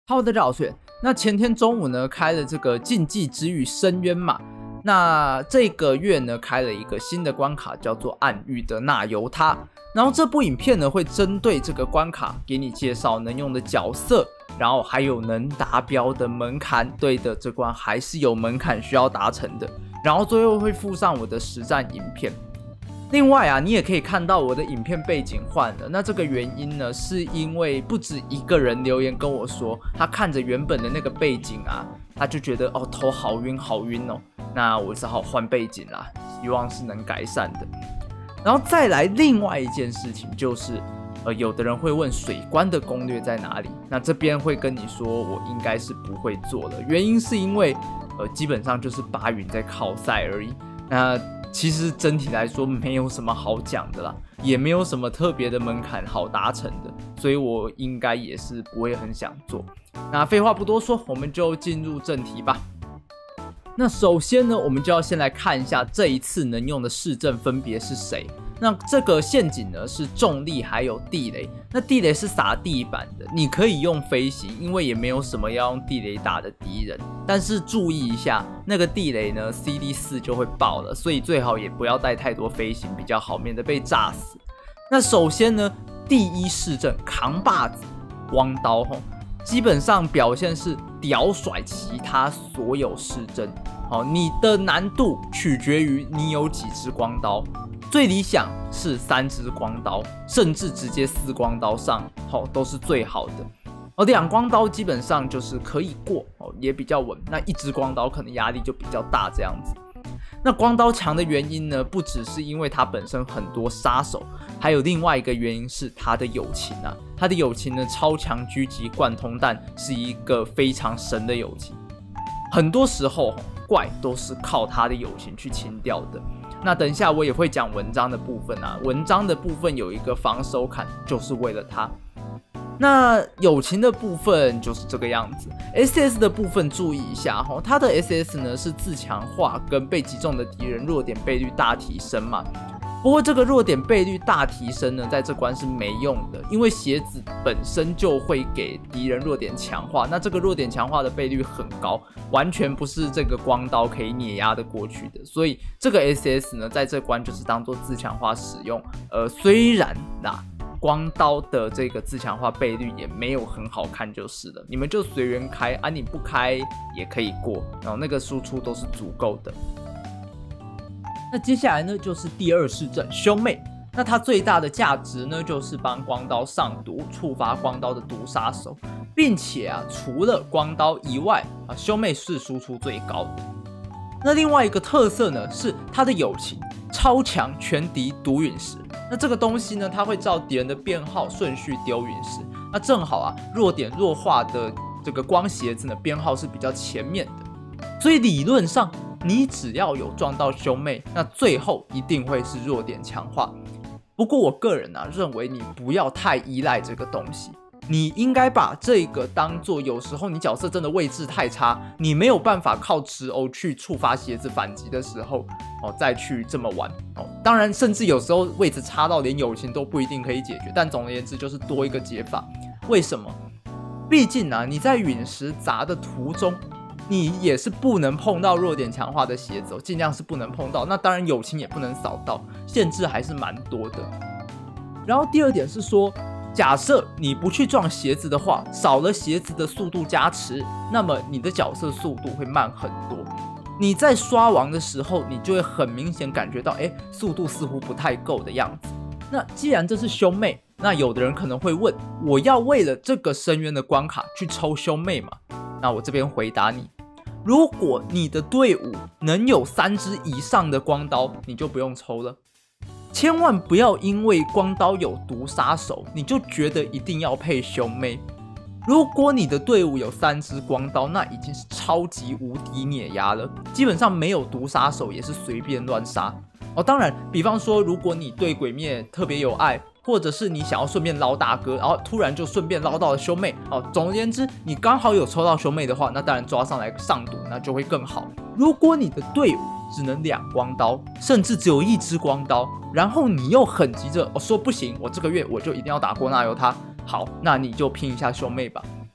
Hello， 大家好，我是远。那前天中午呢，开了这个禁忌之域深渊嘛。那这个月呢，开了一个新的关卡，叫做暗域的纳尤他。然后这部影片呢，会针对这个关卡给你介绍能用的角色，然后还有能达标的门槛。对的，这关还是有门槛需要达成的。然后最后会附上我的实战影片。另外啊，你也可以看到我的影片背景换了。那这个原因呢，是因为不止一个人留言跟我说，他看着原本的那个背景啊，他就觉得头好晕好晕哦。那我只好换背景啦，希望是能改善的。然后再来另外一件事情就是，有的人会问水关的攻略在哪里？那这边会跟你说，我应该是不会做的，原因是因为基本上就是巴云在靠赛而已。那其实整体来说没有什么好讲的啦，也没有什么特别的门槛好达成的，所以我应该也是不会很想做。那废话不多说，我们就进入正题吧。那首先呢，我们就要先来看一下这一次能用的市政分别是谁。那这个陷阱呢是重力还有地雷，那地雷是撒地板的，你可以用飞行，因为也没有什么要用地雷打的敌人。但是注意一下，那个地雷呢 CD4 就会爆了，所以最好也不要带太多飞行比较好，免得被炸死。那首先呢，第一市政扛把子光刀基本上表现是屌甩其他所有市政。你的难度取决于你有几支光刀，最理想是3支光刀，甚至直接4光刀上都是最好的。2光刀基本上就是可以过，也比较稳。那1支光刀可能压力就比较大这样子。那光刀强的原因呢，不只是因为它本身很多杀手，还有另外一个原因是它的友情啊。它的友情呢，超强狙击贯通弹是一个非常神的友情，很多时候怪都是靠他的友情去清掉的。那等一下我也会讲文章的部分啊，文章的部分有一个防守砍，就是为了他。那友情的部分就是这个样子。SS 的部分注意一下它的 SS 呢是自强化跟被击中的敌人弱点倍率大提升嘛。不过这个弱点倍率大提升呢，在这关是没用的，因为鞋子本身就会给敌人弱点强化，那这个弱点强化的倍率很高，完全不是这个光刀可以碾压的过去的，所以这个 SS 呢，在这关就是当做自强化使用。虽然啦，光刀的这个自强化倍率也没有很好看就是了，你们就随缘开啊，你不开也可以过，然后那个输出都是足够的。那接下来呢，就是第二市政兄妹。那它最大的价值呢，就是帮光刀上毒，触发光刀的毒杀手，并且啊，除了光刀以外啊，兄妹是输出最高的。那另外一个特色呢，是它的友情超强全敌毒陨石。那这个东西呢，它会照敌人的编号顺序丢陨石。那正好啊，弱点弱化的这个光鞋子呢，编号是比较前面的，所以理论上你只要有撞到兄妹，那最后一定会是弱点强化。不过我个人认为你不要太依赖这个东西，你应该把这个当做有时候你角色真的位置太差，你没有办法靠持欧去触发鞋子反击的时候再去这么玩当然甚至有时候位置差到连友情都不一定可以解决，但总而言之就是多一个解法。为什么？毕竟你在陨石砸的途中，你也是不能碰到弱点强化的鞋子尽量是不能碰到。那当然友情也不能扫到，限制还是蛮多的。然后第二点是说，假设你不去撞鞋子的话，少了鞋子的速度加持，那么你的角色速度会慢很多。你在刷王的时候，你就会很明显感觉到速度似乎不太够的样子。那既然这是兄妹，那有的人可能会问，我要为了这个深渊的关卡去抽兄妹吗？那我这边回答你，如果你的队伍能有3支以上的光刀，你就不用抽了。千万不要因为光刀有毒杀手，你就觉得一定要配兄妹。如果你的队伍有3支光刀，那已经是超级无敌碾压了，基本上没有毒杀手也是随便乱杀当然，比方说如果你对鬼灭特别有爱，或者是你想要顺便捞大哥，然后突然就顺便捞到了兄妹总而言之，你刚好有抽到兄妹的话，那当然抓上来上毒，那就会更好。如果你的队伍只能2光刀，甚至只有1支光刀，然后你又很急着说不行，我这个月我就一定要打过纳尤他，好，那你就拼一下兄妹吧。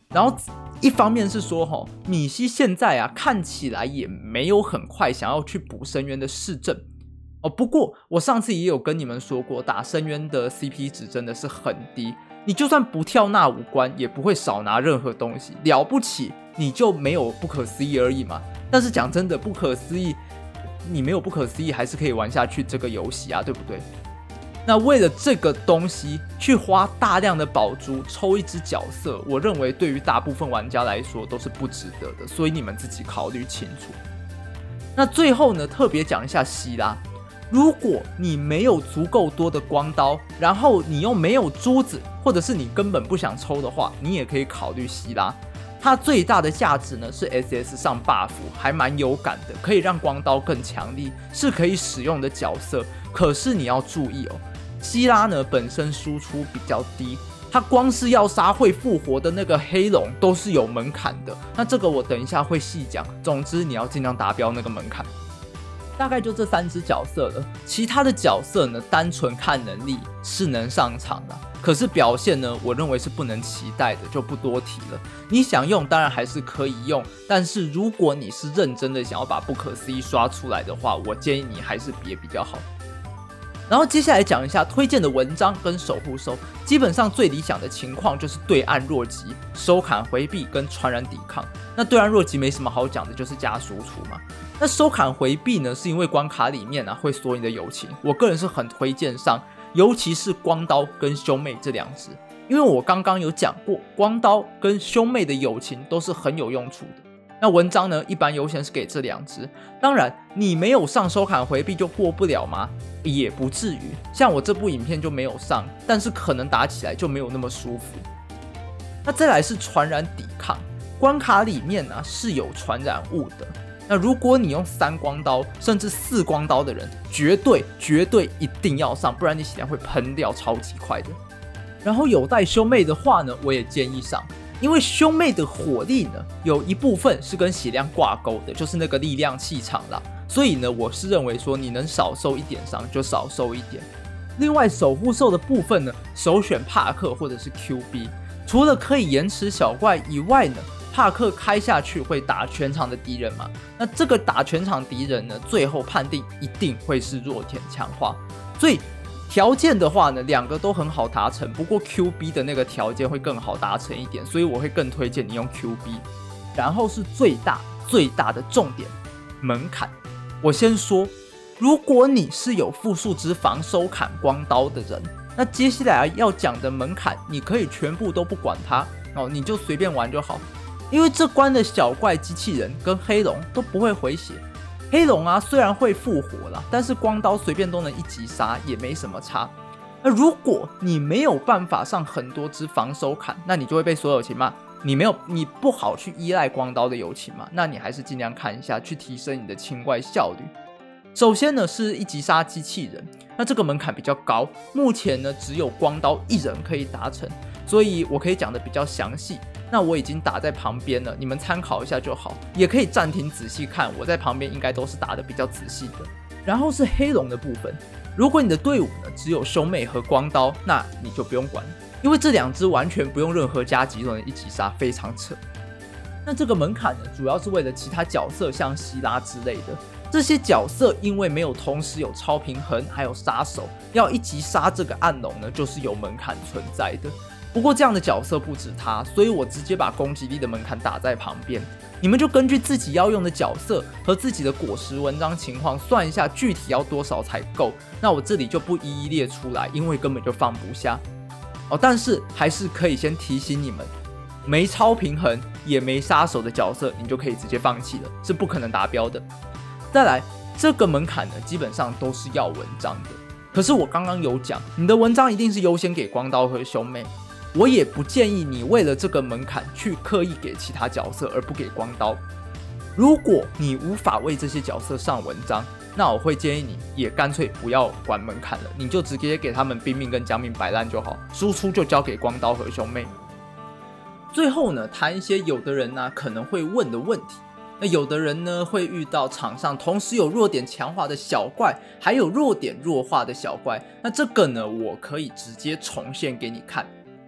然后一方面是说米西现在啊看起来也没有很快想要去补深渊的市政不过我上次也有跟你们说过，打深渊的 CP 值真的是很低，你就算不跳那5关也不会少拿任何东西，了不起你就没有不可思议而已嘛。但是讲真的，不可思议你没有不可思议还是可以玩下去这个游戏啊，对不对？那为了这个东西去花大量的宝珠抽一只角色，我认为对于大部分玩家来说都是不值得的，所以你们自己考虑清楚。那最后呢，特别讲一下希拉，如果你没有足够多的光刀，然后你又没有珠子，或者是你根本不想抽的话，你也可以考虑希拉。它最大的价值呢是 SS 上 buff， 还蛮有感的，可以让光刀更强力，是可以使用的角色。可是你要注意希拉呢本身输出比较低，它光是要杀会复活的那个黑龙都是有门槛的。那这个我等一下会细讲。总之你要尽量达标那个门槛。大概就这3只角色了，其他的角色呢，单纯看能力是能上场啦，可是表现呢，我认为是不能期待的，就不多提了。你想用当然还是可以用，但是如果你是认真的想要把不可思议刷出来的话，我建议你还是别比较好。然后接下来讲一下推荐的文章跟守护兽，基本上最理想的情况就是对岸弱击、收砍回避跟传染抵抗。那对岸弱击没什么好讲的，就是加输出嘛。那收砍回避呢，是因为关卡里面会锁你的友情，我个人是很推荐上，尤其是光刀跟兄妹这2只，因为我刚刚有讲过，光刀跟兄妹的友情都是很有用处的。那文章呢，一般优先是给这2只，当然你没有上收砍回避就过不了吗？也不至于，像我这部影片就没有上，但是可能打起来就没有那么舒服。那再来是传染抵抗，关卡里面是有传染物的。那如果你用3光刀甚至4光刀的人，绝对一定要上，不然你血量会喷掉超级快的。然后有带兄妹的话呢，我也建议上，因为兄妹的火力呢，有一部分是跟血量挂钩的，就是那个力量气场啦。所以呢，我是认为说你能少受一点伤就少受一点。另外守护兽的部分呢，首选帕克或者是 QB， 除了可以延迟小怪以外呢，帕克开下去会打全场的敌人嘛？那这个打全场敌人呢，最后判定一定会是弱点强化。所以条件的话呢，2个都很好达成，不过 QB 的那个条件会更好达成一点，所以我会更推荐你用 QB。然后是最大的重点，门槛。我先说，如果你是有复数之防收砍光刀的人，那接下来要讲的门槛，你可以全部都不管它你就随便玩就好。因为这关的小怪机器人跟黑龙都不会回血，黑龙虽然会复活啦，但是光刀随便都能1击杀，也没什么差。那如果你没有办法上很多只防收砍，那你就会被所有友情骂。你不好去依赖光刀的友情嘛，那你还是尽量看一下，去提升你的清怪效率。首先呢是1击杀机器人，那这个门槛比较高，目前呢只有光刀1人可以达成，所以我可以讲的比较详细。那我已经打在旁边了，你们参考一下就好，也可以暂停仔细看，我在旁边应该都是打的比较仔细的。然后是黑龙的部分，如果你的队伍呢只有兄妹和光刀，那你就不用管，因为这2只完全不用任何加急就能1击杀，非常扯。那这个门槛呢，主要是为了其他角色，像希拉之类的。这些角色因为没有同时有超平衡，还有杀手，要1击杀这个暗龙呢，就是有门槛存在的。不过这样的角色不止他，所以我直接把攻击力的门槛打在旁边，你们就根据自己要用的角色和自己的果实文章情况算一下具体要多少才够。那我这里就不一一列出来，因为根本就放不下但是还是可以先提醒你们，没超平衡也没杀手的角色，你就可以直接放弃了，是不可能达标的。再来，这个门槛呢，基本上都是要文章的。可是我刚刚有讲，你的文章一定是优先给光刀和兄妹。我也不建议你为了这个门槛去刻意给其他角色而不给光刀。如果你无法为这些角色上文章，那我会建议你也干脆不要管门槛了，你就直接给他们冰命跟僵命摆烂就好，输出就交给光刀和兄妹。最后呢，谈一些有的人可能会问的问题。那有的人呢会遇到场上同时有弱点强化的小怪，还有弱点弱化的小怪，那这个呢我可以直接重现给你看。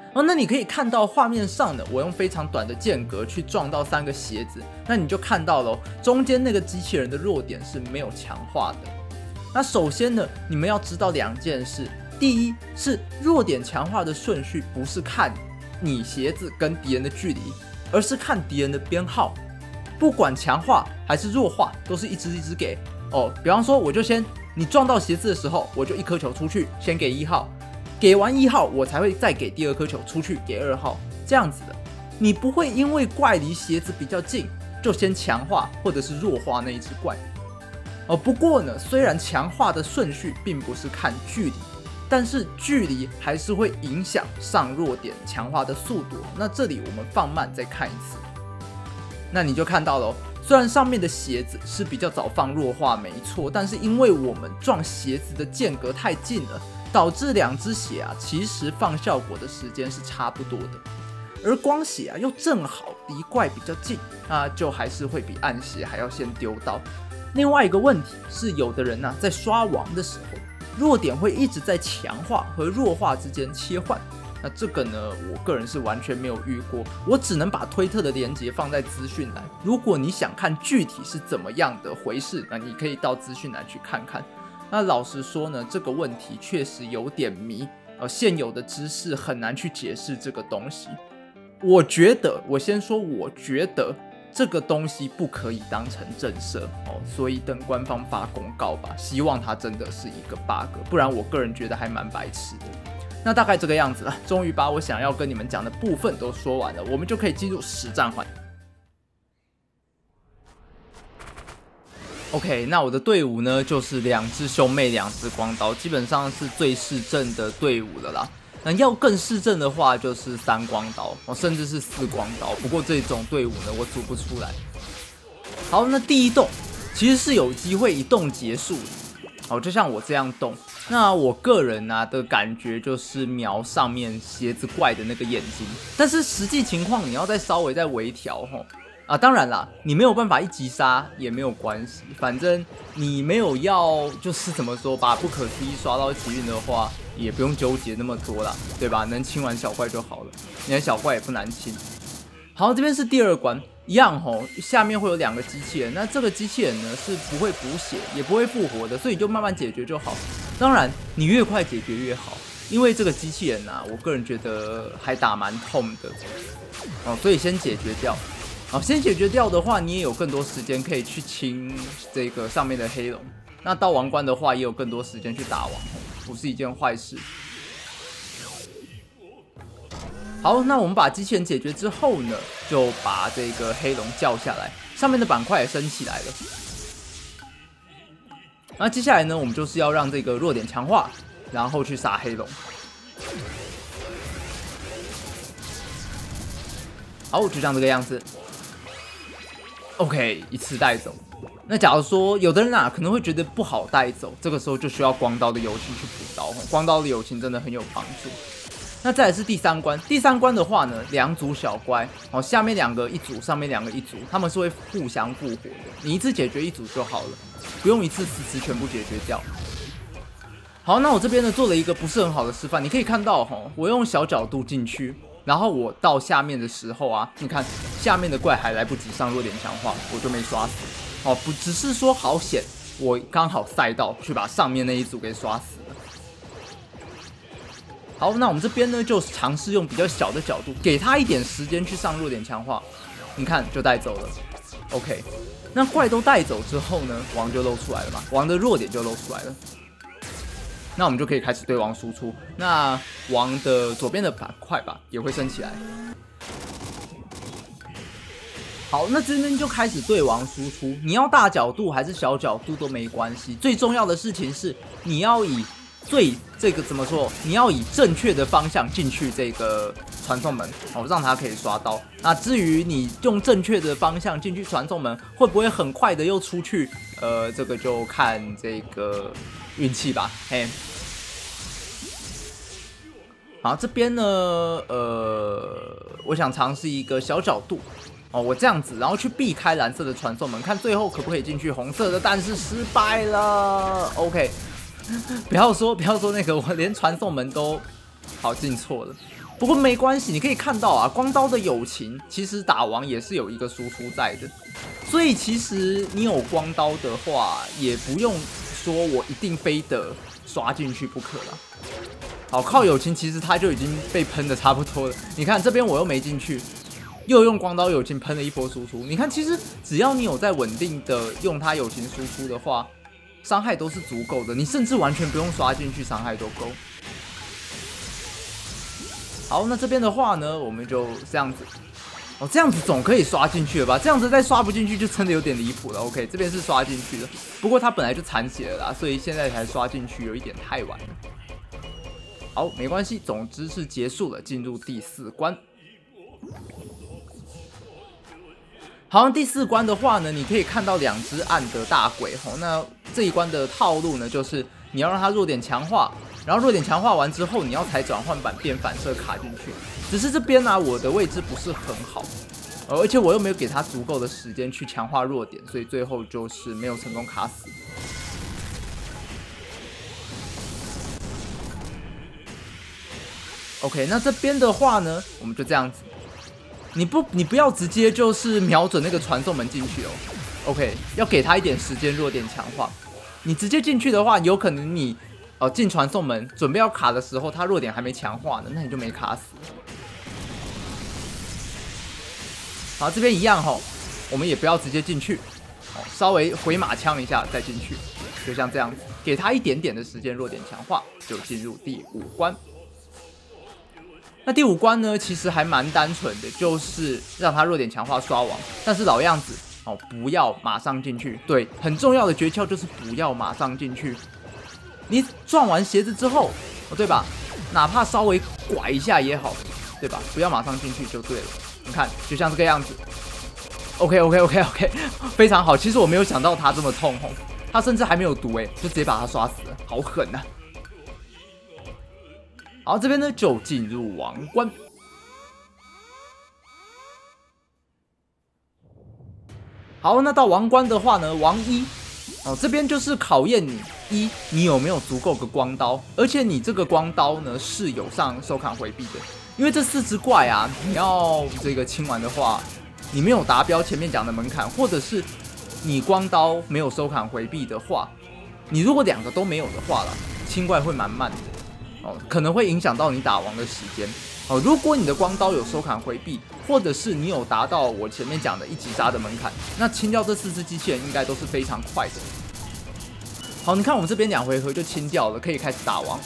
哦，那你可以看到画面上呢，我用非常短的间隔去撞到3个鞋子，那你就看到了中间那个机器人的弱点是没有强化的。那首先呢，你们要知道2件事，第一是弱点强化的顺序不是看你鞋子跟敌人的距离，而是看敌人的编号，不管强化还是弱化，都是一支一支给。比方说我就先你撞到鞋子的时候，我就1颗球出去，先给1号。给完1号，我才会再给第2颗球出去给2号，这样子的。你不会因为怪离鞋子比较近，就先强化或者是弱化那一只怪。不过呢，虽然强化的顺序并不是看距离，但是距离还是会影响上弱点强化的速度。那这里我们放慢再看一次，那你就看到了虽然上面的鞋子是比较早放弱化没错，但是因为我们撞鞋子的间隔太近了，导致2只血其实放效果的时间是差不多的，而光血又正好离怪比较近，那就还是会比暗血还要先丢到。另外一个问题是，有的人在刷王的时候，弱点会一直在强化和弱化之间切换。那这个呢，我个人是完全没有遇过，我只能把推特的连结放在资讯栏。如果你想看具体是怎么样的回事，那你可以到资讯栏去看看。那老实说呢，这个问题确实有点迷，现有的知识很难去解释这个东西。我觉得这个东西不可以当成正设所以等官方发公告吧，希望它真的是一个 bug， 不然我个人觉得还蛮白痴的。那大概这个样子了，终于把我想要跟你们讲的部分都说完了，我们就可以进入实战环。OK， 那我的队伍呢，就是2只兄妹2只光刀，基本上是最市正的队伍了啦。那要更市正的话，就是3光刀甚至是4光刀。不过这种队伍呢，我组不出来。好，那第一洞其实是有机会一洞结束的，就像我这样动。那我个人的感觉就是瞄上面鞋子怪的那个眼睛，但是实际情况你要稍微微调当然啦，你没有办法一击杀也没有关系，反正你没有要就是怎么说把不可思议刷到奇运的话，也不用纠结那么多啦，对吧？能清完小怪就好了，你的小怪也不难清。好，这边是第2关，一样下面会有2个机器人，那这个机器人呢是不会补血也不会复活的，所以你就慢慢解决就好。当然你越快解决越好，因为这个机器人我个人觉得还打蛮痛的所以先解决掉。先解决掉的话，你也有更多时间可以去清这个上面的黑龙。那到王关的话，也有更多时间去打王，不是一件坏事。好，那我们把机器人解决之后呢，就把这个黑龙叫下来，上面的板块也升起来了。那接下来呢，我们就是要让这个弱点强化，然后去杀黑龙。好，就像这个样子。OK， 一次带走。那假如说有的人可能会觉得不好带走，这个时候就需要光刀的友情去补刀，光刀的友情真的很有帮助。那再来是第3关，第3关的话呢，2组小怪下面2个一组，上面2个一组，他们是会互相复活的，你一次解决1组就好了，不用一次4只全部解决掉。好，那我这边呢做了一个不是很好的示范，你可以看到我用小角度进去。然后我到下面的时候你看下面的怪还来不及上弱点强化，我就没刷死不只是说好险，我刚好赛到去把上面那一组给刷死了。好，那我们这边呢就尝试用比较小的角度，给他一点时间去上弱点强化，你看就带走了。OK， 那怪都带走之后呢，王就露出来了嘛，王的弱点就露出来了。那我们就可以开始对王输出，那王的左边的板块吧也会升起来。好，那这边就开始对王输出，你要大角度还是小角度都没关系，最重要的事情是你要以怎么说？你要以正确的方向进去这个传送门让它可以刷到。那至于你用正确的方向进去传送门，会不会很快的又出去？这个就看这个运气吧。嘿，好，这边呢，我想尝试一个小角度我这样子，然后去避开蓝色的传送门，看最后可不可以进去红色的，但是失败了。OK。不要说那个，我连传送门都好进错了。 不过没关系，你可以看到啊，光刀的友情其实打王也是有一个输出在的，所以其实你有光刀的话，也不用说我一定非得刷进去不可了。好，靠友情其实他就已经被喷的差不多了。你看这边我又没进去，又用光刀友情喷了一波输出。你看，其实只要你有在稳定的用它友情输出的话，伤害都是足够的，你甚至完全不用刷进去，伤害都够。好，那这边的话呢，我们就这样子，哦，这样子总可以刷进去了吧？这样子再刷不进去就真的有点离谱了。OK， 这边是刷进去的，不过它本来就残血了啦，所以现在才刷进去有一点太晚了。好，没关系，总之是结束了，进入第4关。好，第4关的话呢，你可以看到2只暗的大鬼吼。那这一关的套路呢，就是你要让它弱点强化。然后弱点强化完之后，你要踩转换板变反射卡进去。只是这边呢、我的位置不是很好，而且我又没有给他足够的时间去强化弱点，所以最后就是没有成功卡死。OK， 那这边的话呢，我们就这样子，你不要直接就是瞄准那个传送门进去哦。OK， 要给他一点时间弱点强化。你直接进去的话，有可能你进传送门准备要卡的时候，他弱点还没强化呢，那你就没卡死。好，这边一样吼，我们也不要直接进去，稍微回马枪一下再进去，就像这样子，给他一点点的时间弱点强化，就进入第5关。那第5关呢，其实还蛮单纯的，就是让他弱点强化刷王，但是老样子哦，不要马上进去。对，很重要的诀窍就是不要马上进去。你撞完鞋子之后，对吧？哪怕稍微拐一下也好，对吧？不要马上进去就对了。你看，就像这个样子。OK， 非常好。其实我没有想到他这么痛吼，他甚至还没有毒就直接把他刷死了，好狠啊！好，这边呢就进入王关。好，那到王关的话呢，王1。这边就是考验你有没有足够的光刀，而且你这个光刀呢是有上收砍回避的，因为这4只怪啊，你要这个清完的话，你没有达标前面讲的门槛，或者是你光刀没有收砍回避的话，你如果2个都没有的话啦，清怪会蛮慢的可能会影响到你打王的时间如果你的光刀有收砍回避，或者是你有达到我前面讲的1击杀的门槛，那清掉这4只机器人应该都是非常快的。好，你看我们这边2回合就清掉了，可以开始打王。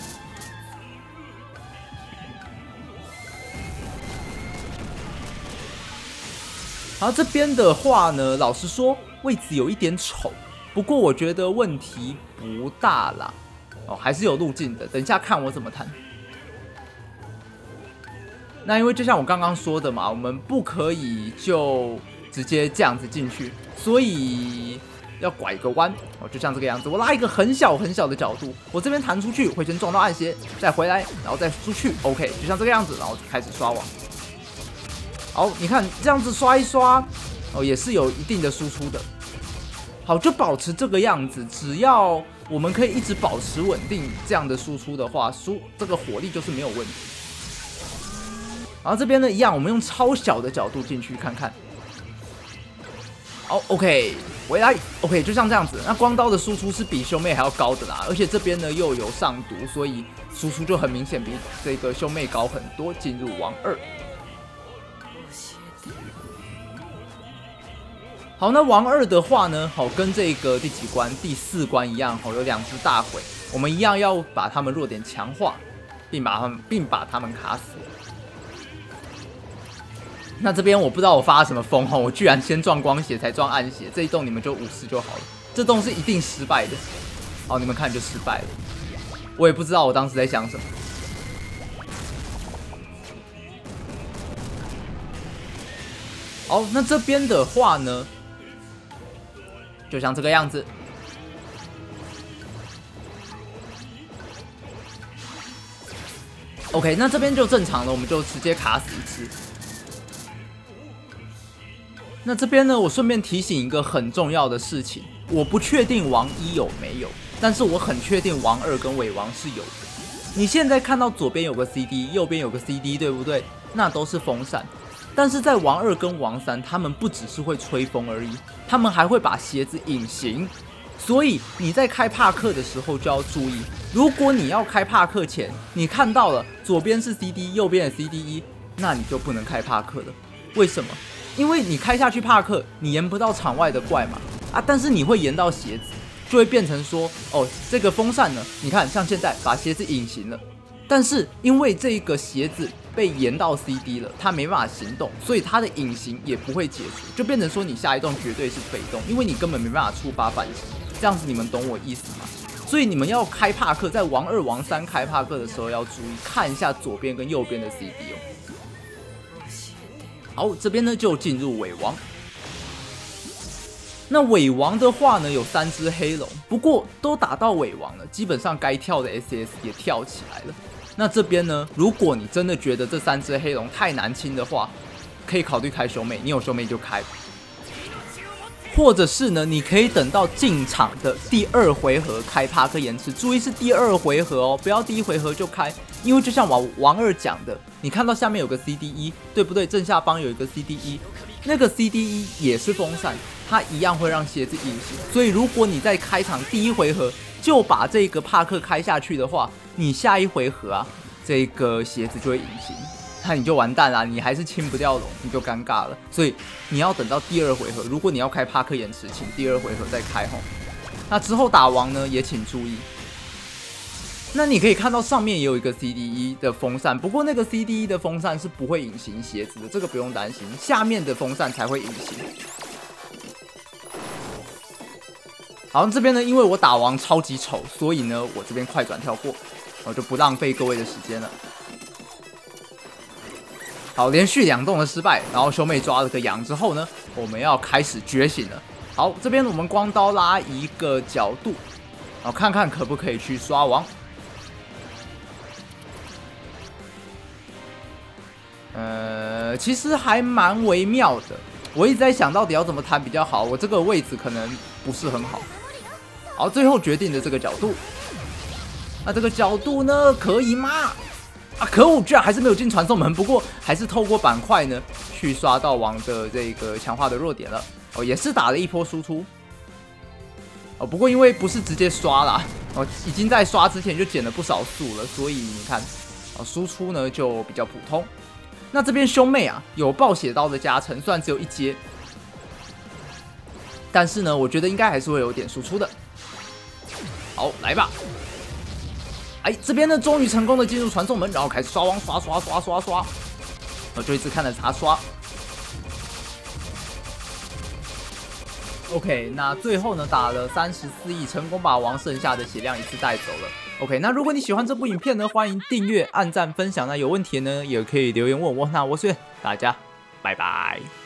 好，这边的话呢，老实说位置有一点丑，不过我觉得问题不大啦。还是有路径的，等一下看我怎么弹。那因为就像我刚刚说的嘛，我们不可以就直接这样子进去，所以要拐一个弯就像这个样子。我拉一个很小很小的角度，我这边弹出去会先撞到暗鞋，再回来，然后再出去。OK， 就像这个样子，然后开始刷网。好，你看这样子刷一刷也是有一定的输出的。好，就保持这个样子，只要我们可以一直保持稳定这样的输出的话，这个火力就是没有问题。然后这边呢一样，我们用超小的角度进去看看。好 ，OK， 回来 ，OK， 就像这样子。那光刀的输出是比兄妹还要高的啦，而且这边呢又有上毒，所以输出就很明显比这个兄妹高很多。进入王2。好，那王2的话呢，跟这个第几关？第4关一样，有2只大鬼，我们一样要把他们弱点强化，并把他们卡死。那这边我不知道我发了什么疯我居然先撞光血才撞暗血，这一洞你们就50就好了，这洞是一定失败的。好，你们看就失败了，我也不知道我当时在想什么。好，那这边的话呢，就像这个样子。OK， 那这边就正常了，我们就直接卡死一只。那这边呢，我顺便提醒一个很重要的事情，我不确定王1有没有，但是我很确定王2跟尾王是有的。 你现在看到左边有个 CD， 右边有个 CD， 对不对？那都是风扇。但是在王2跟王3，他们不只是会吹风而已，他们还会把鞋子隐形。所以你在开帕克的时候就要注意，如果你要开帕克前，你看到了左边是 CD， 右边的 CDE， 那你就不能开帕克了。为什么？因为你开下去帕克，你延不到场外的怪嘛，但是你会延到鞋子，就会变成说，哦，这个风扇呢，你看像现在把鞋子隐形了，但是因为这个鞋子被延到 CD 了，它没办法行动，所以它的隐形也不会解除，就变成说你下一动绝对是被动，因为你根本没办法触发反击。这样子你们懂我意思吗？所以你们要开帕克，在王2、王3开帕克的时候要注意看一下左边跟右边的 CD 哦。好，这边呢就进入尾王。那尾王的话呢，有3只黑龙，不过都打到尾王了，基本上该跳的 SS 也跳起来了。那这边呢，如果你真的觉得这3只黑龙太难清的话，可以考虑开兄妹，你有兄妹就开。或者是呢，你可以等到进场的第2回合开帕克延迟，注意是第2回合哦，不要第1回合就开，因为就像王2讲的，你看到下面有个 CDE， 对不对？正下方有一个 CDE， 那个 CDE 也是风扇，它一样会让鞋子隐形，所以如果你在开场第1回合就把这个帕克开下去的话，你下一回合啊，这个鞋子就会隐形。那你就完蛋啦，你还是清不掉龙，你就尴尬了。所以你要等到第2回合，如果你要开帕克延迟，请第2回合再开吼。那之后打王呢，也请注意。那你可以看到上面也有一个 CDE 的风扇，不过那个 CDE 的风扇是不会隐形鞋子的，这个不用担心，下面的风扇才会隐形。好，这边呢，因为我打王超级丑，所以呢，我这边快转跳过，我就不浪费各位的时间了。好，连续2动的失败，然后兄妹抓了个羊之后呢，我们要开始觉醒了。好，这边我们光刀拉一个角度，然后看看可不可以去刷王。其实还蛮微妙的，我一直在想到底要怎么弹比较好，我这个位置可能不是很好。好，最后决定的这个角度，那这个角度呢，可以吗？可恶，居然还是没有进传送门。不过还是透过板块呢，去刷到王的这个强化的弱点了。也是打了一波输出。不过因为不是直接刷啦，已经在刷之前就减了不少速了，所以你看，输出呢就比较普通。那这边兄妹啊，有暴血刀的加成，虽然只有1阶，但是呢，我觉得应该还是会有点输出的。好，来吧。这边呢，终于成功的进入传送门，然后开始刷王，刷，我就一直看着他刷。OK， 那最后呢，打了34亿，成功把王剩下的血量一次带走了。OK， 那如果你喜欢这部影片呢，欢迎订阅、按赞、分享。那有问题呢，也可以留言问我。那我是大家，拜拜。